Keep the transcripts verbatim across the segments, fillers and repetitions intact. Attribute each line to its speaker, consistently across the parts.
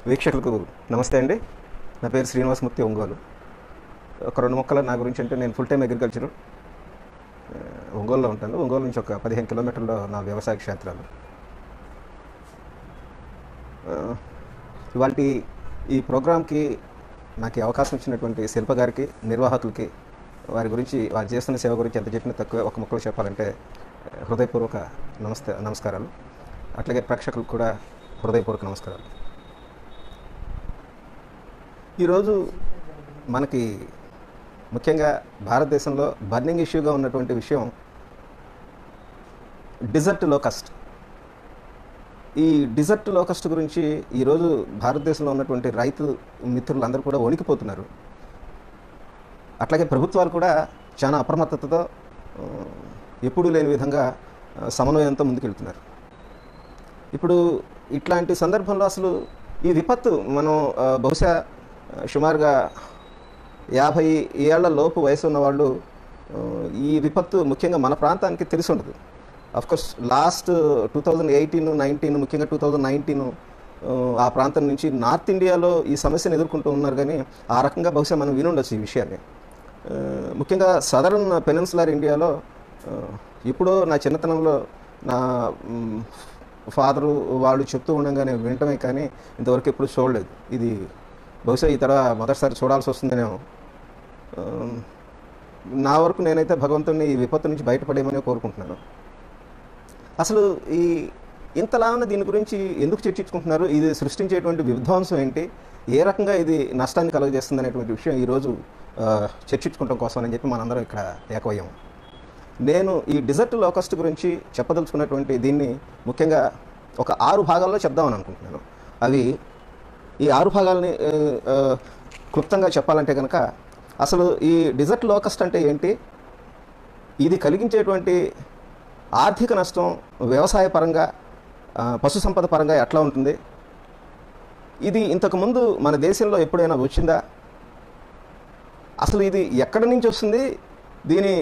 Speaker 1: వీక్షకులకు నమస్తే అండి. నా పేరు శ్రీనివాసమూర్తి ఒంగోలు. ఒక రెండు మొక్కల నా గురించి అంటే నేను ఫుల్ టైం అగ్రికల్చర్ ఒంగోలులో ఉంటాను. ఒంగోలు నుంచి ఒక పదిహేను కిలోమీటర్లో నా వ్యవసాయ క్షేత్రాలు. ఇవాళ ఈ ప్రోగ్రాంకి నాకు అవకాశం ఇచ్చినటువంటి శిల్ప గారికి, నిర్వాహకులకి, వారి గురించి వారు చేస్తున్న సేవ గురించి ఎంత చెప్పినా తక్కువ. ఒక మొక్కలో చెప్పాలంటే హృదయపూర్వక నమస్తే నమస్కారాలు. అట్లాగే ప్రేక్షకులకు కూడా హృదయపూర్వక నమస్కారాలు. ఈరోజు మనకి ముఖ్యంగా భారతదేశంలో బర్నింగ్ ఇష్యూగా ఉన్నటువంటి విషయం డిజర్ట్ లోకస్ట్. ఈ డిజర్ట్ లోకస్ట్ గురించి ఈరోజు భారతదేశంలో ఉన్నటువంటి రైతు మిత్రులందరూ కూడా వణికిపోతున్నారు. అట్లాగే ప్రభుత్వాలు కూడా చాలా అప్రమత్తతతో ఎప్పుడూ లేని విధంగా సమన్వయంతో ముందుకెళ్తున్నారు. ఇప్పుడు ఇట్లాంటి సందర్భంలో అసలు ఈ విపత్తు మనం బహుశా సుమారుగా యాభై ఏళ్ల లోపు వయసు ఉన్న వాళ్ళు ఈ విపత్తు ముఖ్యంగా మన ప్రాంతానికి తెలిసి ఉండదు. Of course last two thousand eighteen nineteen ముఖ్యంగా టూ థౌజండ్ నైన్టీన్ ఆ ప్రాంతం నుంచి నార్త్ ఇండియాలో ఈ సమస్యను ఎదుర్కొంటూ ఉన్నారు. కానీ ఆ రకంగా బహుశా మనం వినుండొచ్చు ఈ విషయాన్ని. ముఖ్యంగా సదరన్ పెనిన్సులర్ ఇండియాలో ఎప్పుడో నా చిన్నతనంలో నా ఫాదరు వాళ్ళు చెప్తూ ఉండగానే వినటమే కానీ ఇంతవరకు ఎప్పుడు చూడలేదు. ఇది బహుశా ఈ తర మొదటిసారి చూడాల్సి వస్తుందనేమో. నా వరకు నేనైతే భగవంతుడిని ఈ విపత్తు నుంచి బయటపడేయమని కోరుకుంటున్నాను. అసలు ఈ ఇంతలా ఉన్న దీని గురించి ఎందుకు చర్చించుకుంటున్నారు? ఇది సృష్టించేటువంటి విధ్వంసం ఏంటి? ఏ రకంగా ఇది నష్టాన్ని కలుగజేస్తుంది అనేటువంటి విషయం ఈరోజు చర్చించుకోవడం కోసం అని చెప్పి మనందరం ఇక్కడ ఏకమయ్యాము. నేను ఈ డిజర్ట్ లోకస్ట్ గురించి చెప్పదలుచుకున్నటువంటి దీన్ని ముఖ్యంగా ఒక ఆరు భాగాల్లో చెప్దామని అనుకుంటున్నాను. అవి ఈ ఆరు భాగాలని క్లుప్తంగా చెప్పాలంటే కనుక అసలు ఈ డిజర్ట్ లోకస్ట్ అంటే ఏంటి, ఇది కలిగించేటువంటి ఆర్థిక నష్టం వ్యవసాయ పరంగా, పశు సంపద పరంగా ఎట్లా ఉంటుంది, ఇది ఇంతకుముందు మన దేశంలో ఎప్పుడైనా వచ్చిందా, అసలు ఇది ఎక్కడి నుంచి వస్తుంది, దీని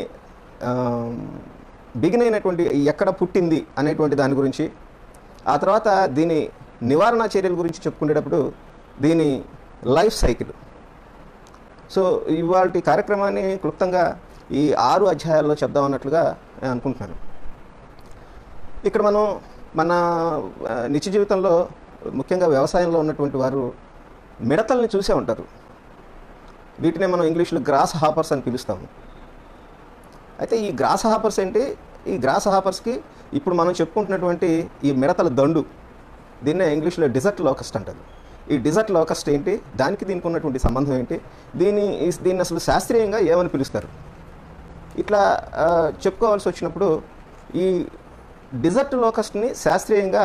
Speaker 1: బిగిన్ అయినటువంటి ఎక్కడ పుట్టింది అనేటువంటి దాని గురించి, ఆ తర్వాత దీని నివారణ చర్యల గురించి చెప్పుకునేటప్పుడు దీని లైఫ్ సైకిల్. సో ఇవాళ కార్యక్రమాన్ని క్లుప్తంగా ఈ ఆరు అధ్యాయాల్లో చెప్దామన్నట్లుగా నేను అనుకుంటున్నాను. ఇక్కడ మనం మన నిత్య జీవితంలో ముఖ్యంగా వ్యవసాయంలో ఉన్నటువంటి వారు మిడతల్ని చూసే ఉంటారు. వీటినే మనం ఇంగ్లీష్లో గ్రాస్ హాపర్స్ అని పిలుస్తాము. అయితే ఈ గ్రాస్ హాపర్స్ ఏంటి? ఈ గ్రాస్ హాపర్స్కి ఇప్పుడు మనం చెప్పుకుంటున్నటువంటి ఈ మిడతల దండు, దీన్నే ఇంగ్లీష్లో డిజర్ట్ లోకస్ట్ అంటారు. ఈ డిజర్ట్ లోకస్ట్ ఏంటి, దానికి దీనికి ఉన్నటువంటి సంబంధం ఏంటి, దీన్ని దీన్ని అసలు శాస్త్రీయంగా ఏమని పిలుస్తారు, ఇట్లా చెప్పుకోవాల్సి వచ్చినప్పుడు ఈ డిజర్ట్ లోకస్ట్ని శాస్త్రీయంగా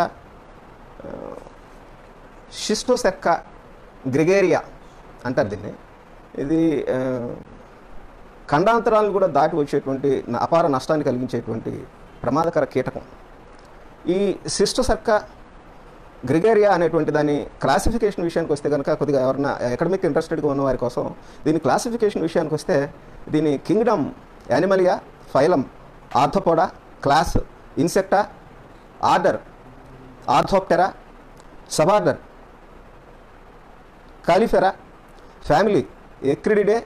Speaker 1: షిస్టోసెర్కా గ్రెగేరియా అంటారు దీన్ని. ఇది ఖండాంతరాలను కూడా దాటి వచ్చేటువంటి అపార నష్టాన్ని కలిగించేటువంటి ప్రమాదకర కీటకం. ఈ షిస్టోసెర్కా గ్రెగేరియా అనేటువంటి దాని క్లాసిఫికేషన్ విషయానికి వస్తే కనుక కొద్దిగా ఎవరైనా అకాడమిక్ ఇంట్రెస్టెడ్గా ఉన్న వారి కోసం దీని క్లాసిఫికేషన్ విషయానికి వస్తే దీని kingdom animalia, phylum arthropoda, class insecta, order orthoptera, suborder caelifera, family acrididae.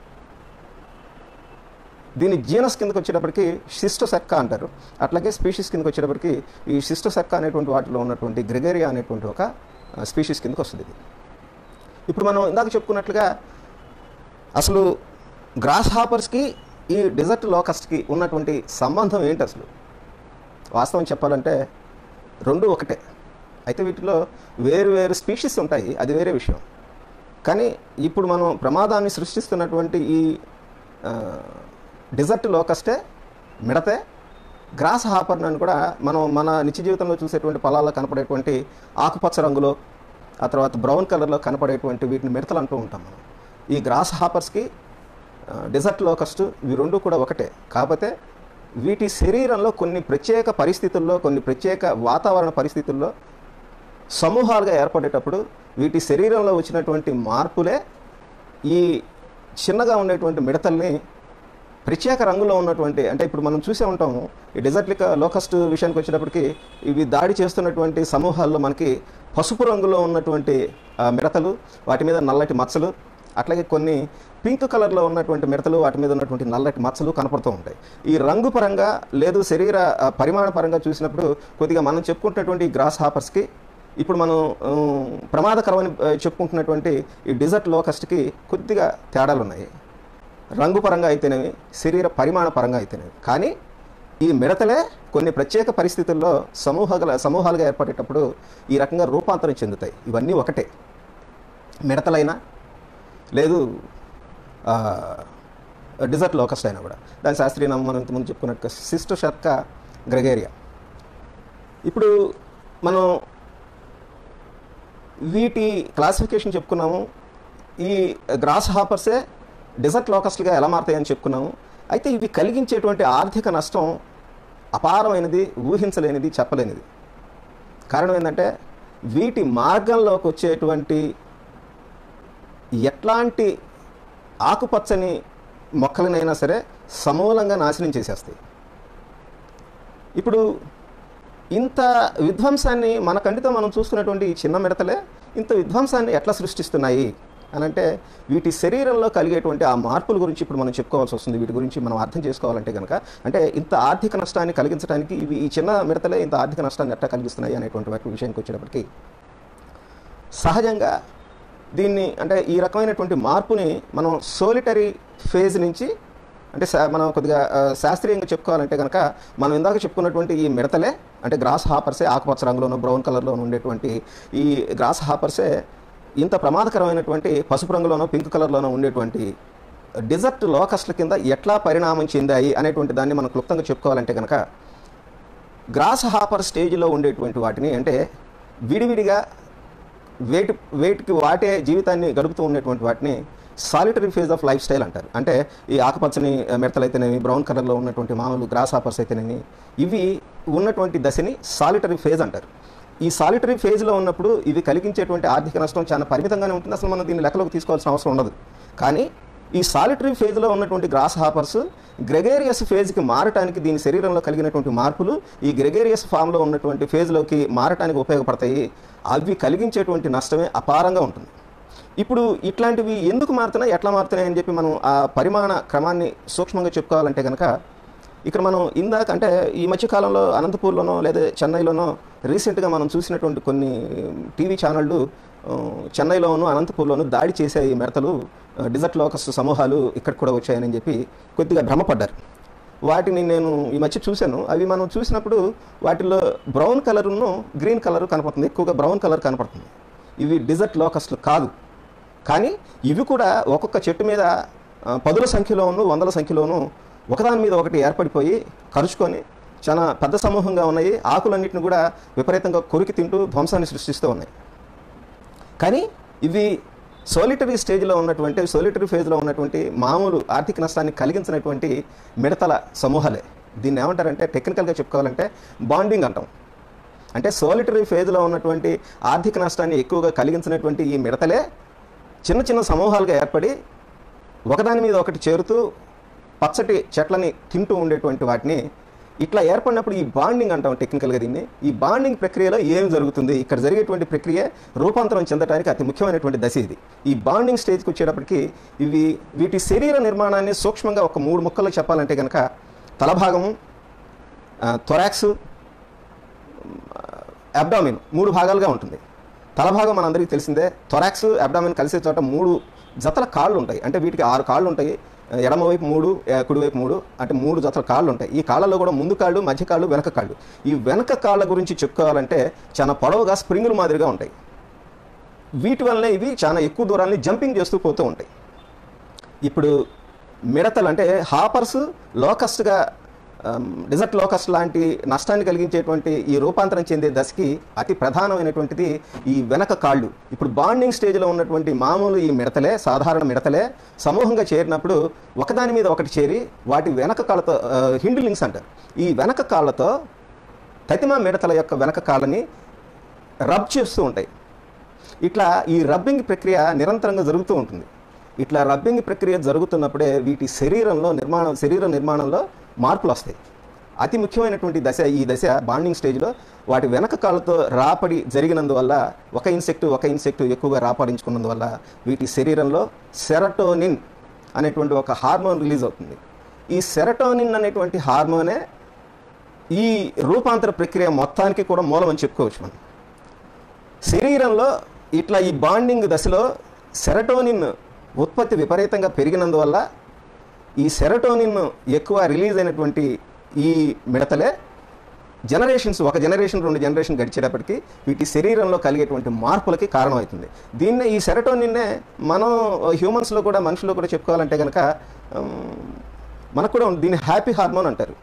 Speaker 1: దీని జీనస్ కిందకి వచ్చేటప్పటికి షిస్టోసెర్కా అంటారు. అట్లాగే స్పీషీస్ కిందకి వచ్చేటప్పటికి ఈ షిస్టోసెర్కా అనేటువంటి వాటిలో ఉన్నటువంటి గ్రెగేరియా అనేటువంటి ఒక స్పీషీస్ కిందకి వస్తుంది. ఇప్పుడు మనం ఇందాక చెప్పుకున్నట్లుగా అసలు గ్రాస్ హాపర్స్కి ఈ డిజర్ట్ లోకస్ట్కి ఉన్నటువంటి సంబంధం ఏంటి? అసలు వాస్తవం చెప్పాలంటే రెండు ఒకటే. అయితే వీటిలో వేరు వేరు స్పీషీస్ ఉంటాయి, అది వేరే విషయం. కానీ ఇప్పుడు మనం ప్రమాదాన్ని సృష్టిస్తున్నటువంటి ఈ డిజర్ట్ లోకస్టే మిడతే గ్రాస్ హాపర్ అని కూడా మనం మన నిత్య జీవితంలో చూసేటువంటి పొలాల్లో కనపడేటువంటి ఆకుపచ్చ రంగులో, ఆ తర్వాత బ్రౌన్ కలర్లో కనపడేటువంటి వీటిని మిడతలు అంటూ ఉంటాం మనం. ఈ గ్రాస్ హాపర్స్కి డిజర్ట్ లోకస్ట్ ఇవి రెండు కూడా ఒకటే. కాకపోతే వీటి శరీరంలో కొన్ని ప్రత్యేక పరిస్థితుల్లో, కొన్ని ప్రత్యేక వాతావరణ పరిస్థితుల్లో సమూహాలుగా ఏర్పడేటప్పుడు వీటి శరీరంలో వచ్చినటువంటి మార్పులే ఈ చిన్నగా ఉండేటువంటి మిడతల్ని ప్రత్యేక రంగులో ఉన్నటువంటి, అంటే ఇప్పుడు మనం చూసే ఉంటాము ఈ డెజర్ట్ లోకస్ట్ విషయానికి వచ్చేటప్పటికి ఇవి దాడి చేస్తున్నటువంటి సమూహాల్లో మనకి పసుపు రంగులో ఉన్నటువంటి మిడతలు, వాటి మీద నల్లటి మచ్చలు, అట్లాగే కొన్ని పింక్ కలర్లో ఉన్నటువంటి మిడతలు, వాటి మీద ఉన్నటువంటి నల్లటి మచ్చలు కనపడుతూ ఉంటాయి. ఈ రంగు పరంగా లేదు శరీర పరిమాణ పరంగా చూసినప్పుడు కొద్దిగా మనం చెప్పుకుంటున్నటువంటి గ్రాస్ హాపర్స్కి ఇప్పుడు మనం ప్రమాదకరమని చెప్పుకుంటున్నటువంటి ఈ డెజర్ట్ లోకస్ట్కి కొద్దిగా తేడాలు ఉన్నాయి. రంగు పరంగా అయితేనేవి, శరీర పరిమాణ పరంగా అయితేనేవి. కానీ ఈ మిడతలే కొన్ని ప్రత్యేక పరిస్థితుల్లో సమూహాల సమూహాలుగా ఏర్పడేటప్పుడు ఈ రకంగా రూపాంతరం చెందుతాయి. ఇవన్నీ ఒకటే, మిడతలైనా లేదు డెజర్ట్ లోకస్ట్ అయినా కూడా. దాని శాస్త్రీయ నామం మనం ఇంతకుముందు చెప్పుకున్నట్టుగా సిస్టోషర్కా గ్రెగేరియా. ఇప్పుడు మనం వీటి క్లాసిఫికేషన్ చెప్పుకున్నాము. ఈ గ్రాస్ హాపర్సే డెజర్ట్ లోకస్ట్గా ఎలా మారుతాయని చెప్పుకున్నాము. అయితే ఇవి కలిగించేటువంటి ఆర్థిక నష్టం అపారమైనది, ఊహించలేనిది, చెప్పలేనిది. కారణం ఏంటంటే వీటి మార్గంలోకి వచ్చేటువంటి ఎట్లాంటి ఆకుపచ్చని మొక్కలనైనా సరే సమూలంగా నాశనం చేసేస్తాయి. ఇప్పుడు ఇంత విధ్వంసాన్ని మన కంటితో మనం చూస్తున్నటువంటి ఈ చిన్న మిడతలే ఇంత విధ్వంసాన్ని ఎట్లా సృష్టిస్తున్నాయి అని అంటే వీటి శరీరంలో కలిగేటువంటి ఆ మార్పుల గురించి ఇప్పుడు మనం చెప్పుకోవాల్సి వస్తుంది. వీటి గురించి మనం అర్థం చేసుకోవాలంటే కనుక, అంటే ఇంత ఆర్థిక నష్టాన్ని కలిగించడానికి ఇవి ఈ చిన్న మిడతలే ఇంత ఆర్థిక నష్టాన్ని ఎట్లా కలిగిస్తున్నాయి అనేటువంటి వాటి విషయానికి వచ్చేటప్పటికి సహజంగా దీన్ని, అంటే ఈ రకమైనటువంటి మార్పుని మనం సోలిటరీ ఫేజ్ నుంచి, అంటే మనం కొద్దిగా శాస్త్రీయంగా చెప్పుకోవాలంటే కనుక మనం ఇందాక చెప్పుకున్నటువంటి ఈ మిడతలే, అంటే గ్రాస్ హాపర్సే, ఆకుపచ్చ రంగులోనూ బ్రౌన్ కలర్లోనూ ఉండేటువంటి ఈ గ్రాస్ హాపర్సే ఇంత ప్రమాదకరమైనటువంటి పసుపు రంగులోనూ పింక్ కలర్లోనూ ఉండేటువంటి డెజర్ట్ లోకస్ట్ల కింద ఎట్లా పరిణామం చెందాయి అనేటువంటి దాన్ని మనం క్లుప్తంగా చెప్పుకోవాలంటే కనుక, గ్రాస్ హాపర్ స్టేజ్లో ఉండేటువంటి వాటిని, అంటే విడివిడిగా వేటి వేటికి వాటే జీవితాన్ని గడుపుతూ ఉండేటువంటి వాటిని solitary phase of life style అంటారు. అంటే ఈ ఆకుపచ్చని మిడతలు అయితేనేమి, బ్రౌన్ కలర్లో ఉన్నటువంటి మామూలు గ్రాస్ హాపర్స్ అయితేనేమి, ఇవి ఉన్నటువంటి దశని సాలిటరీ ఫేజ్ అంటారు. ఈ సాలిటరీ ఫేజ్లో ఉన్నప్పుడు ఇవి కలిగించేటువంటి ఆర్థిక నష్టం చాలా పరిమితంగానే ఉంటుంది. అసలు మనం దీన్ని లెక్కలోకి తీసుకోవాల్సిన అవసరం ఉండదు. కానీ ఈ సాలిటరీ ఫేజ్లో ఉన్నటువంటి గ్రాస్ హాపర్స్ గ్రెగేరియస్ ఫేజ్కి మారటానికి, దీని శరీరంలో కలిగినటువంటి మార్పులు ఈ గ్రెగేరియస్ ఫామ్లో ఉన్నటువంటి ఫేజ్లోకి మారటానికి ఉపయోగపడతాయి. అవి కలిగించేటువంటి నష్టమే అపారంగా ఉంటుంది. ఇప్పుడు ఇట్లాంటివి ఎందుకు మారుతున్నాయి, ఎట్లా మారుతున్నాయి అని చెప్పి మనం ఆ పరిమాణ క్రమాన్ని సూక్ష్మంగా చెప్పుకోవాలంటే కనుక, ఇక్కడ మనం ఇందాక, అంటే ఈ మధ్యకాలంలో అనంతపూర్లోనో లేదా చెన్నైలోనో రీసెంట్గా మనం చూసినటువంటి కొన్ని టీవీ ఛానళ్ళు చెన్నైలోనూ అనంతపూర్లోనూ దాడి చేసే ఈ మిడతలు, డెజర్ట్ లోకస్ట్ సమూహాలు ఇక్కడికి కూడా వచ్చాయని చెప్పి కొద్దిగా భ్రమపడ్డారు. వాటిని నేను ఈ మధ్య చూశాను. అవి మనం చూసినప్పుడు వాటిల్లో బ్రౌన్ కలరును గ్రీన్ కలరు కనపడుతుంది, ఎక్కువగా బ్రౌన్ కలర్ కనపడుతుంది. ఇవి డెజర్ట్ లోకస్ట్లు కాదు. కానీ ఇవి కూడా ఒక్కొక్క చెట్టు మీద పదుల సంఖ్యలోనూ వందల సంఖ్యలోనూ ఒకదాని మీద ఒకటి ఏర్పడిపోయి కరుచుకొని చాలా పెద్ద సమూహంగా ఉన్నాయి. ఆకులన్నింటిని కూడా విపరీతంగా కొరికి తింటూ ధ్వంసాన్ని సృష్టిస్తూ ఉన్నాయి. కానీ ఇవి సోలిటరీ స్టేజ్లో ఉన్నటువంటి, సోలిటరీ ఫేజ్లో ఉన్నటువంటి మామూలు ఆర్థిక నష్టాన్ని కలిగించినటువంటి మిడతల సమూహాలే. దీన్ని ఏమంటారంటే, టెక్నికల్గా చెప్పుకోవాలంటే బాండింగ్ అంటాం. అంటే సోలిటరీ ఫేజ్లో ఉన్నటువంటి ఆర్థిక నష్టాన్ని ఎక్కువగా కలిగించినటువంటి ఈ మిడతలే చిన్న చిన్న సమూహాలుగా ఏర్పడి ఒకదాని మీద ఒకటి చేరుతూ పచ్చటి చెట్లని తింటూ ఉండేటువంటి వాటిని ఇట్లా ఏర్పడినప్పుడు ఈ బాండింగ్ అంటాం టెక్నికల్గా దీన్ని. ఈ బాండింగ్ ప్రక్రియలో ఏం జరుగుతుంది, ఇక్కడ జరిగేటువంటి ప్రక్రియ రూపాంతరం చెందడానికి అతి ముఖ్యమైనటువంటి దశ ఇది. ఈ బాండింగ్ స్టేజ్కి వచ్చేటప్పటికి ఇవి వీటి శరీర నిర్మాణాన్ని సూక్ష్మంగా ఒక మూడు ముక్కలు చెప్పాలంటే కనుక, తలభాగము, థొరాక్స్, అబ్డామిన్ మూడు భాగాలుగా ఉంటుంది. తలభాగం మనందరికీ తెలిసిందే. థొరాక్స్, అబ్డామిన్ కలిసే చోట మూడు జతల కాళ్ళు ఉంటాయి. అంటే వీటికి ఆరు కాళ్ళు ఉంటాయి. ఎడమవైపు మూడు, కుడివైపు మూడు, అంటే మూడు జతల కాళ్ళు ఉంటాయి. ఈ కాళ్ళలో కూడా ముందు కాళ్ళు, మధ్య కాళ్ళు, వెనక కాళ్ళు. ఈ వెనక కాళ్ళ గురించి చెప్పుకోవాలంటే చాలా పొడవుగా స్ప్రింగుల మాదిరిగా ఉంటాయి. వీటి వల్లనే ఇవి చాలా ఎక్కువ దూరాన్ని జంపింగ్ చేస్తూ పోతూ ఉంటాయి. ఇప్పుడు మిడతలు, అంటే హాపర్స్ లోకస్ట్గా, డెజర్ట్ లోకస్ట్ లాంటి నష్టాన్ని కలిగించేటువంటి ఈ రూపాంతరం చెందే దశకి అతి ప్రధానమైనటువంటిది ఈ వెనక కాళ్ళు. ఇప్పుడు బాండింగ్ స్టేజ్లో ఉన్నటువంటి మామూలు ఈ మిడతలే, సాధారణ మిడతలే సమూహంగా చేరినప్పుడు ఒకదాని మీద ఒకటి చేరి వాటి వెనక కాళ్ళతో, హిండ్లింగ్స్ అంటారు, ఈ వెనక కాళ్ళతో తతిమ మిడతల యొక్క వెనక కాళ్ళని రబ్ చేస్తూ ఉంటాయి. ఇట్లా ఈ రబ్బింగ్ ప్రక్రియ నిరంతరంగా జరుగుతూ ఉంటుంది. ఇట్లా రబ్బింగ్ ప్రక్రియ జరుగుతున్నప్పుడే వీటి శరీరంలో నిర్మాణం శరీర నిర్మాణంలో మార్పులు వస్తాయి. అతి ముఖ్యమైనటువంటి దశ ఈ దశ బాండింగ్ స్టేజ్లో వాటి వెనక కాళ్ళతో రాపడి జరిగినందువల్ల ఒక ఇన్సెక్టు ఒక ఇన్సెక్టు ఎక్కువగా రాపడించుకున్నందువల్ల వీటి శరీరంలో సెరటోనిన్ అనేటువంటి ఒక హార్మోన్ రిలీజ్ అవుతుంది. ఈ సెరటోనిన్ అనేటువంటి హార్మోనే ఈ రూపాంతర ప్రక్రియ మొత్తానికి కూడా మూలం అని చెప్పుకోవచ్చు. మనం శరీరంలో ఇట్లా ఈ బాండింగ్ దశలో సెరటోనిన్ ఉత్పత్తి విపరీతంగా పెరిగినందువల్ల ఈ సెరటోనిన్ ఎక్కువ రిలీజ్ అయినటువంటి ఈ మిడతలే జనరేషన్స్ ఒక జనరేషన్ రెండు జనరేషన్ గడిచేటప్పటికి వీటి శరీరంలో కలిగేటువంటి మార్పులకి కారణమవుతుంది. దీన్నే ఈ సెరటోనిన్నే మనం హ్యూమన్స్లో కూడా మనుషుల్లో కూడా చెప్పుకోవాలంటే కనుక మనకు కూడా దీన్ని హ్యాపీ హార్మోన్ అంటారు.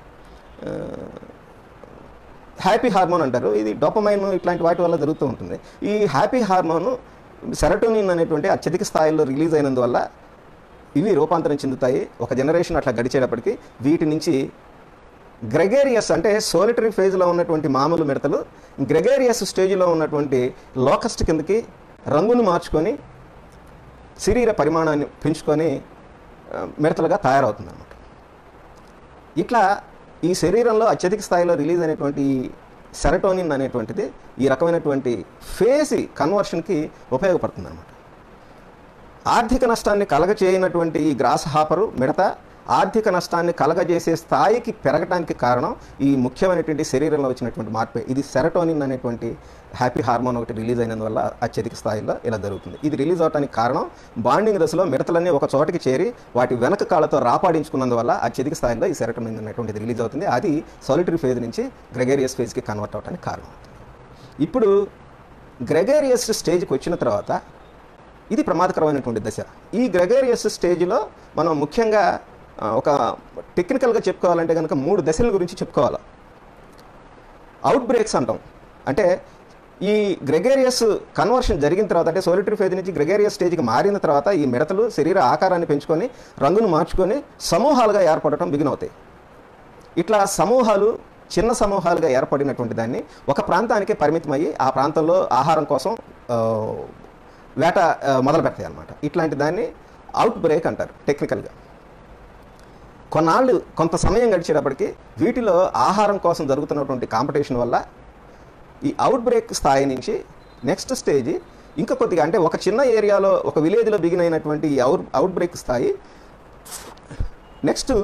Speaker 1: హ్యాపీ హార్మోన్ అంటారు. ఇది డోపమైన్ ఇట్లాంటి వాటి వల్ల జరుగుతూ ఉంటుంది. ఈ హ్యాపీ హార్మోన్ సెరటోనిన్ అనేటువంటి అత్యధిక స్థాయిలో రిలీజ్ అయినందువల్ల ఇవి రూపాంతరం చెందుతాయి. ఒక జనరేషన్ అట్లా గడిచేటప్పటికి వీటి నుంచి గ్రెగేరియస్ అంటే సోలిటరీ ఫేజ్లో ఉన్నటువంటి మామూలు మిడతలు గ్రెగేరియస్ స్టేజ్లో ఉన్నటువంటి లోకస్ట్ కిందకి రంగును మార్చుకొని శరీర పరిమాణాన్ని పెంచుకొని మిడతలుగా తయారవుతుంది అన్నమాట. ఇట్లా ఈ శరీరంలో అత్యధిక స్థాయిలో రిలీజ్ అయినటువంటి సెరటోనిన్ అనేటువంటిది ఈ రకమైనటువంటి ఫేజ్ కన్వర్షన్కి ఉపయోగపడుతుంది అన్నమాట. ఆర్థిక నష్టాన్ని కలగచేయనటువంటి ఈ గ్రాస్ హాపరు మిడత ఆర్థిక నష్టాన్ని కలగజేసే స్థాయికి పెరగడానికి కారణం ఈ ముఖ్యమైనటువంటి శరీరంలో వచ్చినటువంటి మార్పే. ఇది సెరటోనిన్ అనేటువంటి హ్యాపీ హార్మోన్ ఒకటి రిలీజ్ అయినందువల్ల అత్యధిక స్థాయిలో ఇలా జరుగుతుంది. ఇది రిలీజ్ అవడానికి కారణం బాండింగ్ దశలో మిడతలన్నీ ఒక చోటకి చేరి వాటి వెనక కాళ్ళతో రాపాడించుకున్నందువల్ల అత్యధిక స్థాయిలో ఈ సెరటోనిన్ అనేటువంటిది రిలీజ్ అవుతుంది. అది సాలిటరీ ఫేజ్ నుంచి గ్రెగేరియస్ ఫేజ్కి కన్వర్ట్ అవడానికి కారణం అవుతుంది. ఇప్పుడు గ్రెగేరియస్ స్టేజ్కి వచ్చిన తర్వాత ఇది ప్రమాదకరమైనటువంటి దశ. ఈ గ్రెగేరియస్ స్టేజ్లో మనం ముఖ్యంగా ఒక టెక్నికల్గా చెప్పుకోవాలంటే కనుక మూడు దశల గురించి చెప్పుకోవాలి. అవుట్ బ్రేక్స్ అంటాం. అంటే ఈ గ్రెగేరియస్ కన్వర్షన్ జరిగిన తర్వాత అంటే సోలిటరీ ఫేజ్ నుంచి గ్రెగేరియస్ స్టేజ్కి మారిన తర్వాత ఈ మిడతలు శరీర ఆకారాన్ని పెంచుకొని రంగును మార్చుకొని సమూహాలుగా ఏర్పడటం బిగిన్ అవుతాయి. ఇట్లా సమూహాలు చిన్న సమూహాలుగా ఏర్పడినటువంటి దాన్ని ఒక ప్రాంతానికి పరిమితమయ్యి ఆ ప్రాంతంలో ఆహారం కోసం వేట మొదలు పెడతాయి అన్నమాట. ఇట్లాంటి దాన్ని అవుట్ బ్రేక్ అంటారు టెక్నికల్గా. కొన్నాళ్ళు కొంత సమయం గడిచేటప్పటికి వీటిలో ఆహారం కోసం జరుగుతున్నటువంటి కాంపిటీషన్ వల్ల ఈ అవుట్ బ్రేక్ స్థాయి నుంచి నెక్స్ట్ స్టేజ్ ఇంకా కొద్దిగా అంటే ఒక చిన్న ఏరియాలో ఒక విలేజ్లో బిగిన్ అయినటువంటి ఈ అవుట్ అవుట్ బ్రేక్ స్థాయి నెక్స్ట్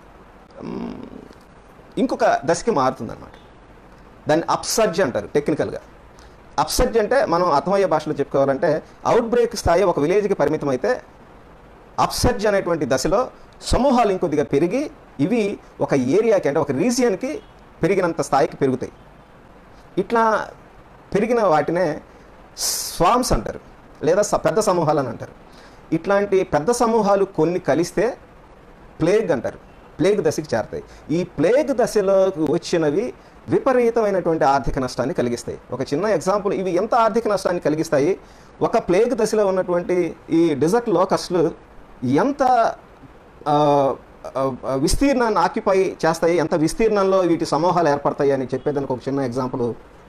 Speaker 1: ఇంకొక దశకి మారుతుంది అన్నమాట. దాన్ని అప్సర్జ్ అంటారు టెక్నికల్గా. అప్సర్జ్ అంటే మనం అర్థమయ్యే భాషలో చెప్పుకోవాలంటే అవుట్ బ్రేక్ స్థాయి ఒక విలేజ్కి పరిమితం అయితే అప్సర్జ్ అనేటువంటి దశలో సమూహాలు ఇంకొద్దిగా పెరిగి ఇవి ఒక ఏరియాకి అంటే ఒక రీజియన్కి పెరిగినంత స్థాయికి పెరుగుతాయి. ఇట్లా పెరిగిన వాటినే స్వామ్స్ అంటారు లేదా పెద్ద సమూహాలు అని అంటారు. ఇట్లాంటి పెద్ద సమూహాలు కొన్ని కలిస్తే ప్లేగ్ అంటారు. ప్లేగ్ దశకి చేరతాయి. ఈ ప్లేగ్ దశలోకి వచ్చినవి విపరీతమైనటువంటి ఆర్థిక నష్టాన్ని కలిగిస్తాయి. ఒక చిన్న ఎగ్జాంపుల్, ఇవి ఎంత ఆర్థిక నష్టాన్ని కలిగిస్తాయి, ఒక ప్లేగ్ దశలో ఉన్నటువంటి ఈ డిజర్ట్ లోకస్ట్లు ఎంత విస్తీర్ణాన్ని ఆక్యుపై చేస్తాయి, ఎంత విస్తీర్ణంలో వీటి సమూహాలు ఏర్పడతాయి అని చెప్పేదానికి ఒక చిన్న ఎగ్జాంపుల్.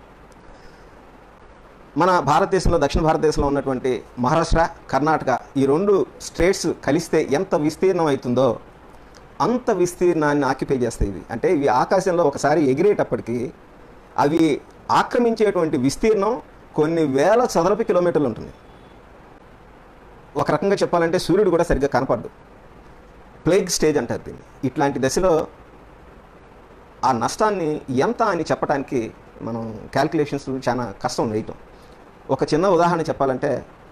Speaker 1: మన భారతదేశంలో దక్షిణ భారతదేశంలో ఉన్నటువంటి మహారాష్ట్ర, కర్ణాటక ఈ రెండు స్టేట్స్ కలిస్తే ఎంత విస్తీర్ణం అవుతుందో అంత విస్తీర్ణాన్ని ఆక్యుపై చేస్తాయి ఇవి. అంటే ఇవి ఆకాశంలో ఒకసారి ఎగిరేటప్పటికీ అవి ఆక్రమించేటువంటి విస్తీర్ణం కొన్ని వేల చదరపు కిలోమీటర్లు ఉంటుంది. ఒక రకంగా చెప్పాలంటే సూర్యుడు కూడా సరిగ్గా కనపడదు. ప్లేగ్ స్టేజ్ అంటారు దీన్ని. ఇట్లాంటి దశలో ఆ నష్టాన్ని ఎంత అని చెప్పడానికి మనం క్యాల్కులేషన్స్ చాలా కష్టం వేయటం. ఒక చిన్న ఉదాహరణ చెప్పాలంటే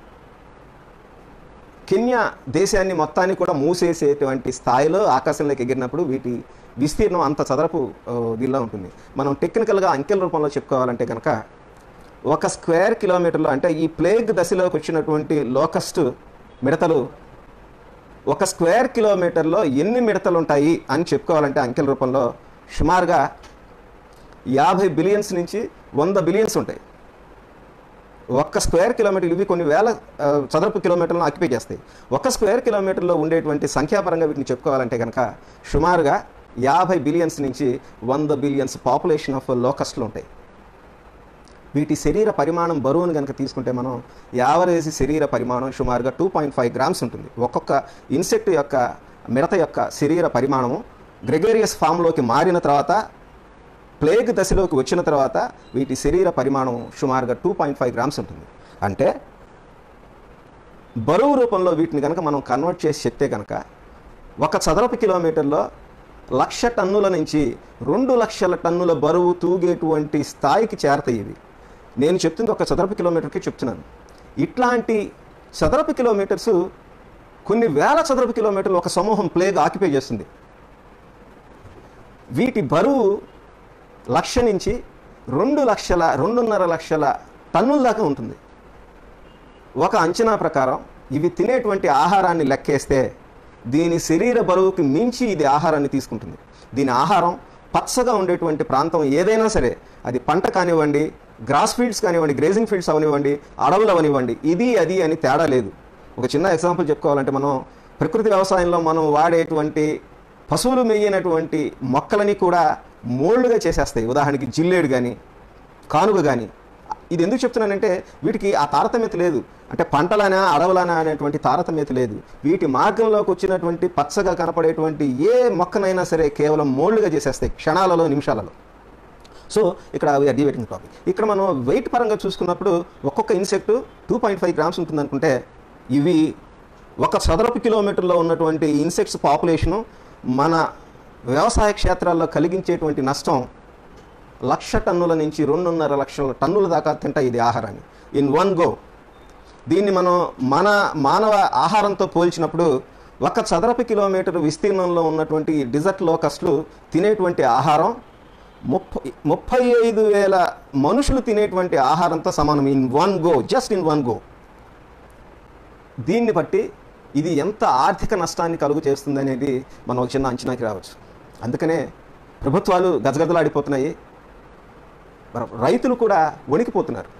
Speaker 1: కెన్యా దేశాన్ని మొత్తాన్ని కూడా మూసేసేటువంటి స్థాయిలో ఆకాశంలోకి ఎగిరినప్పుడు వీటి విస్తీర్ణం అంత చదరపు దీనిలో ఉంటుంది. మనం టెక్నికల్గా అంకెల రూపంలో చెప్పుకోవాలంటే కనుక ఒక స్క్వేర్ కిలోమీటర్లో అంటే ఈ ప్లేగ్ దశలోకి వచ్చినటువంటి లోకస్ట్ మిడతలు ఒక స్క్వేర్ కిలోమీటర్లో ఎన్ని మిడతలు ఉంటాయి అని చెప్పుకోవాలంటే అంకెల రూపంలో సుమారుగా యాభై బిలియన్స్ నుంచి వంద బిలియన్స్ ఉంటాయి. ఒక్క స్క్వేర్ కిలోమీటర్లు ఇవి కొన్ని వేల చదరపు కిలోమీటర్లను ఆక్యుపై చేస్తాయి. ఒక స్క్వేర్ కిలోమీటర్లో ఉండేటువంటి సంఖ్యాపరంగా వీటిని చెప్పుకోవాలంటే కనుక సుమారుగా యాభై బిలియన్స్ నుంచి వంద బిలియన్స్ పాపులేషన్ ఆఫ్ లోకస్ట్లు ఉంటాయి. వీటి శరీర పరిమాణం బరువును కనుక తీసుకుంటే మనం యావరేజ్ శరీర పరిమాణం సుమారుగా టూ పాయింట్ ఫైవ్ గ్రామ్స్ ఉంటుంది. ఒక్కొక్క ఇన్సెక్ట్ యొక్క మిడత యొక్క శరీర పరిమాణము గ్రెగేరియస్ ఫామ్లోకి మారిన తర్వాత, ప్లేగ్ దశలోకి వచ్చిన తర్వాత వీటి శరీర పరిమాణం సుమారుగా టూ పాయింట్ ఫైవ్ గ్రామ్స్ ఉంటుంది. అంటే బరువు రూపంలో వీటిని కనుక మనం కన్వర్ట్ చేసి చెప్తే కనుక ఒక చదరపు కిలోమీటర్లో లక్ష టన్నుల నుంచి రెండు లక్షల టన్నుల బరువు తూగేటువంటి స్థాయికి చేరతాయి ఇవి. నేను చెప్తుంది ఒక చదరపు కిలోమీటర్కి చెప్తున్నాను. ఇట్లాంటి చదరపు కిలోమీటర్స్ కొన్ని వేల చదరపు కిలోమీటర్లు ఒక సమూహం ప్లేగ్ ఆక్యుపై చేస్తుంది. వీటి బరువు లక్ష నుంచి రెండు లక్షల రెండున్నర లక్షల టన్నుల దాకా ఉంటుంది. ఒక అంచనా ప్రకారం ఇవి తినేటువంటి ఆహారాన్ని లెక్కేస్తే దీని శరీర బరువుకి మించి ఇది ఆహారాన్ని తీసుకుంటుంది. దీని ఆహారం పచ్చగా ఉండేటువంటి ప్రాంతం ఏదైనా సరే, అది పంట కానివ్వండి, గ్రాస్ ఫీల్డ్స్ కానివ్వండి, గ్రేజింగ్ ఫీల్డ్స్ అవనివ్వండి, అడవులు అవనివ్వండి, ఇది అది అని తేడా లేదు. ఒక చిన్న ఎగ్జాంపుల్ చెప్పుకోవాలంటే, మనం ప్రకృతి వ్యవసాయంలో మనం వాడేటువంటి పశువులు మెయ్యినటువంటి మొక్కలని కూడా మోల్డ్గా చేసేస్తాయి. ఉదాహరణకి జిల్లేడు కానీ, కానుగ కానీ. ఇది ఎందుకు చెప్తున్నానంటే వీటికి ఆ తారతమ్యత లేదు. అంటే పంటలనా అడవులనా అనేటువంటి తారతమ్యత లేదు. వీటి మార్గంలోకి వచ్చినటువంటి పచ్చగా కనపడేటువంటి ఏ మొక్కనైనా సరే కేవలం మోల్డ్గా చేసేస్తాయి క్షణాలలో, నిమిషాలలో. సో ఇక్కడ వీఆర్ డిబేటింగ్ టాపిక్. ఇక్కడ మనం వెయిట్ పరంగా చూసుకున్నప్పుడు ఒక్కొక్క insect two point five grams ఉంటుంది అనుకుంటే, ఇవి ఒక చదరపు కిలోమీటర్లో ఉన్నటువంటి ఇన్సెక్ట్స్ పాపులేషను మన వ్యవసాయ క్షేత్రాల్లో కలిగించేటువంటి నష్టం లక్ష టన్నుల నుంచి రెండున్నర లక్షల టన్నుల దాకా తింటాయి ఇది ఆహారాన్ని ఇన్ వన్ గో. దీన్ని మనం మన మానవ ఆహారంతో పోల్చినప్పుడు ఒక చదరపు కిలోమీటర్ విస్తీర్ణంలో ఉన్నటువంటి డిజర్ట్ లోకస్ట్లు తినేటువంటి ఆహారం ముప్పై ముప్పై ఐదు వేల మనుషులు తినేటువంటి ఆహారంతో సమానం in one go, just in one go. దీన్ని బట్టి ఇది ఎంత ఆర్థిక నష్టాన్ని కలుగు చేస్తుంది అనేది మనం ఒక చిన్న అంచనాకి రావచ్చు. అందుకనే ప్రభుత్వాలు గజగజలాడిపోతున్నాయి, రైతులు కూడా వణికిపోతున్నారు.